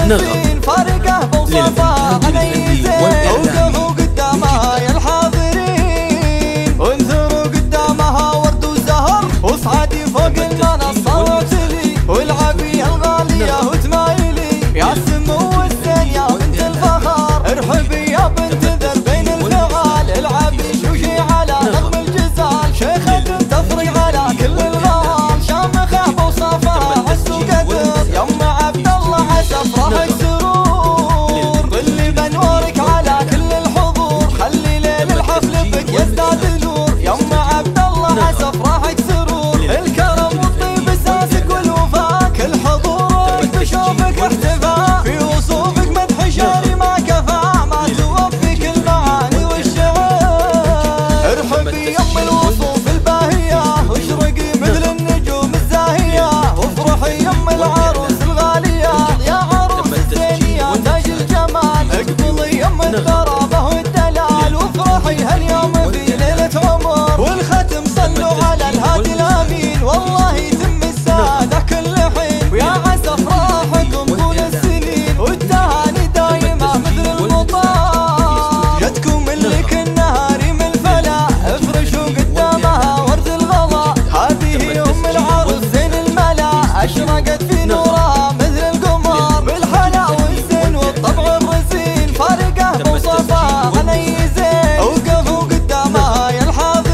السنين فارقه بوصفها غنيزين وقفوا قدامها يا الحاضرين وانثروا قدامها ورد وزهر واصعدي فوق المنصة واغسلي والعبي الغالية وتمايلي يا السمو والزين يا بنت الفخر ارحبي يا بنت ذر بين الفعال العبي شوشي على نغم الجزال شيخة تفري على كل الغال شامخة بوصفها عز وقدر يما عبد الله عسى افراحك سرور ظلي بنورك على كل الحضور خلي ليل الحفل بك يزداد نور يما عبد الله عسى افراحك سرور الكرم والطيب اساسك والوفاء كل حضورك بشوفك احتفاء في وصوفك مدح شعري ما كفى ما توفيك المعاني والشعر ارحبي يم الوصوف الباهية واشرقي مثل النجوم الزاهية وافرحي يم العروس الغالية يا عروس الزينية تاج الجمال اقبلي يم الغرابة والدلال وافرحي هاليوم في ليلة عمر والختم صلوا على الهادي الامين والله يتم السعادة كل حين ويا عسى افراحكم طول السنين والتهاني دايمة مثل المطار جتكم اللي كنا هريم الفلا افرشوا قدامها ورد الغلا هذه ام العروس زين الملا اشرقت في نورها مثل القمر بالحلا والزين والطبع الرزين فارقه بوصفها غنيزين وقفوا قدامها يا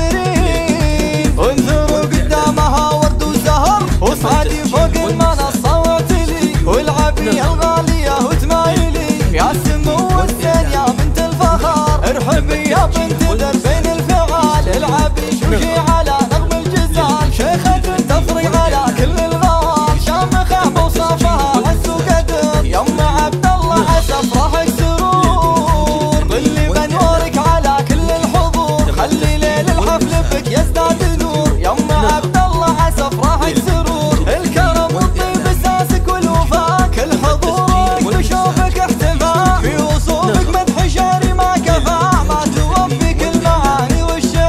الحاضرين وانثروا قدامها ورد وزهر واصعدي فوق المنصة واعتلي والعبي الغالية وتمايلي يا السمو والزين يا بنت الفخر ارحبي يا بنت ذر بين الفعال العبي شوشي على نغم الجزال شيخة تفري على كل الغال شامخة بوصفها عز وقدر يما عبد الله عسى افراحك سرور ظلي بنورك على كل الحضور خلي ليل الحفل بك يزداد نور يما عبد الله عسى افراحك سرور الكرم والطيب اساسك والوفاء كل حضورك بشوفك احتفاء في وصوفك مدح شعري ما كفى ما توفيك المعاني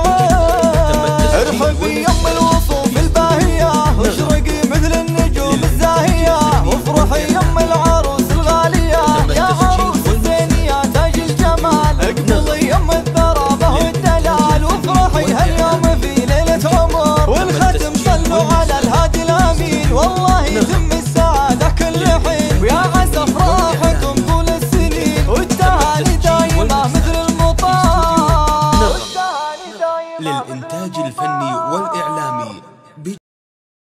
والشعر ارحبي يم الوصوف الباهية واشرقي مثل النجوم الزاهية وافرحي يم العروس الغالية يا عروس الزينية تاج الجمال اقبلي يم الثرابة والدلال وافرحي هاليوم في ليلة عمر والختم صلوا على الهادي الامين والله يتم السعادة كل حين ويا عسى افراحكم طول السنين والتهاني دايمة مثل المطار للإنتاج الفني والإعلامي